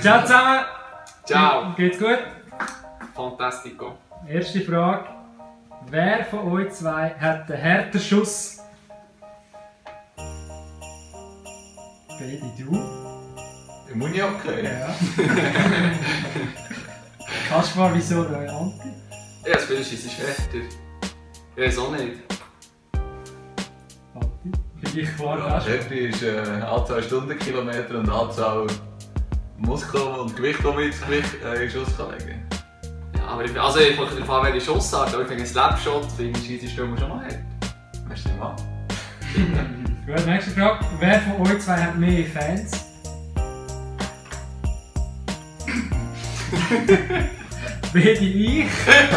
Ciao zusammen! Ciao! Geht's gut? Fantastico. Erste Frage. Wer von euch zwei hat den härteren Schuss? Baby, du? Im Unihockey? Ja. Kaspar, wieso der Anti? Ja, das Bild ist schlechter. Ich weiß auch nicht. Anti? Für dich klar, Ja, Kaspar? Härte ist Anzahl Stundenkilometer und Anzahl Muskeln und Gewicht, die man ins Gewicht in Schuss kann legen kann. Ja, aber ich mache davon, welche Schussart, aber ich finde, ein Slapshot finde ich scheiße Stürmer schon mal hart. Hast du den Mann? Gut, nächste Frage. Wer von euch zwei hat mehr Fans? Beide ich.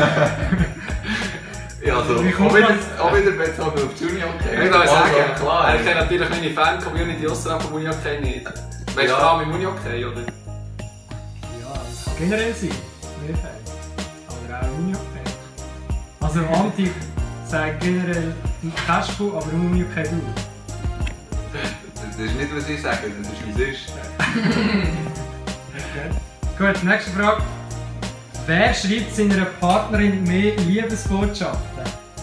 Ja, also, Wie kommt auch wieder bezogen auf die Unihockey. Ich würde sagen, klar. ich kenne natürlich meine Fan-Community außerhalb vom Unihockey nicht. Weißt du, Ja. vor allem im Unihockey, oder? Ja, generell sind mehr Fans. Aber auch Unihockey. Also Anti sagt generell Kaspu, aber Unihockey du. Das ist nicht, was ich sage, das ist, wie es ist. Okay. Gut, nächste Frage. Wer schreibt seiner Partnerin mehr Liebesbotschaften?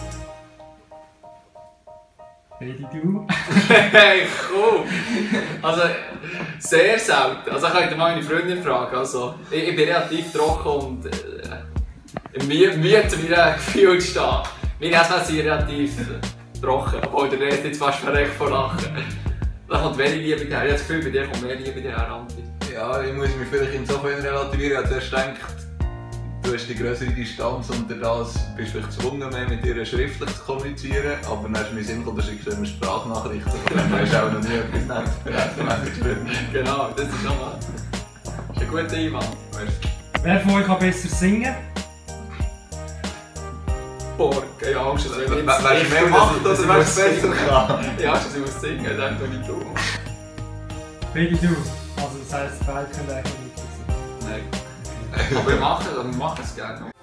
Beide du? Hey, cool! Also, sehr selten. Also, ich könnte mal meine Freundin fragen. Also, ich bin relativ trocken und Mühe zu meinem Gefühl zu stehen. Meine Essen sind relativ trocken, obwohl der Rest jetzt fast verreckt vor Lachen. Da kommt wenig Liebe daher. Ich habe das Gefühl, bei dir kommt mehr Liebe daher, Anti. Ja, ich muss mich vielleicht insofern relativieren. Ich habe zuerst gedacht, du hast die größere Distanz und durch das bist du vielleicht gezwungen, mehr mit ihr schriftlich zu kommunizieren. Aber dann ist mir Sinn gekommen, da schickst du immer Sprachnachrichten. Von dem hast du auch noch nie etwas Nettes. Genau, das ist schon mal ein guter Einwand. Wer von euch kann besser singen? Borg, ja, Angst, dass ich jetzt... Weißt du mehr macht, oder ich was besser kann? Ja, Angst, dass ich muss singen, dann tue ich du. Beide du. Also das heisst, beide können eigentlich nicht singen. Nein. Aber wir machen es gerne.